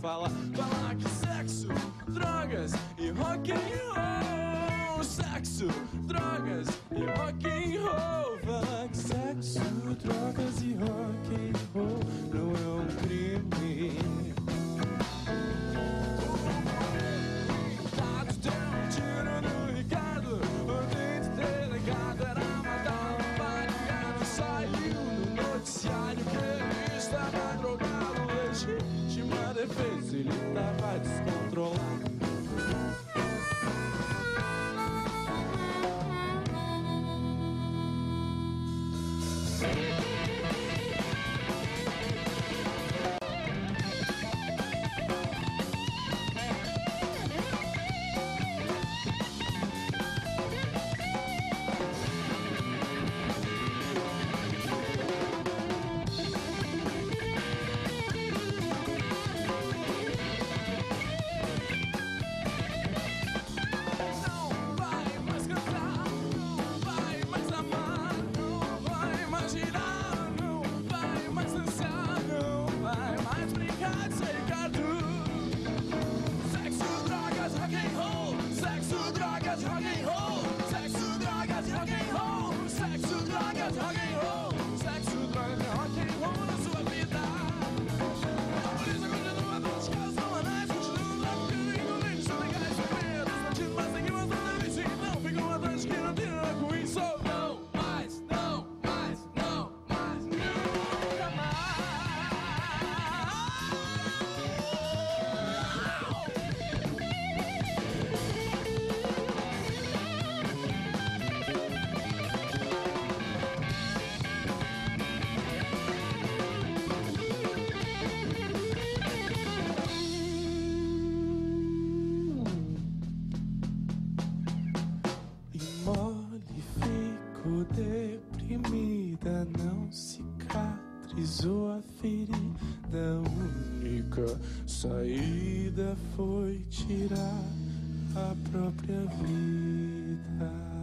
falar que sexo, drogas e rock and roll. Sexo, drogas e rock and roll. Falar que sexo, drogas e rock and roll não é um crime. Tá, tu deu um tiro no Ricardo, o dente delegado era matado, baleado. Saiu no noticiário que ele estava drogado. Legítima defesa, ele tava descontrolado. Deprimida, não cicatrizou a ferida. A única saída foi tirar a própria vida.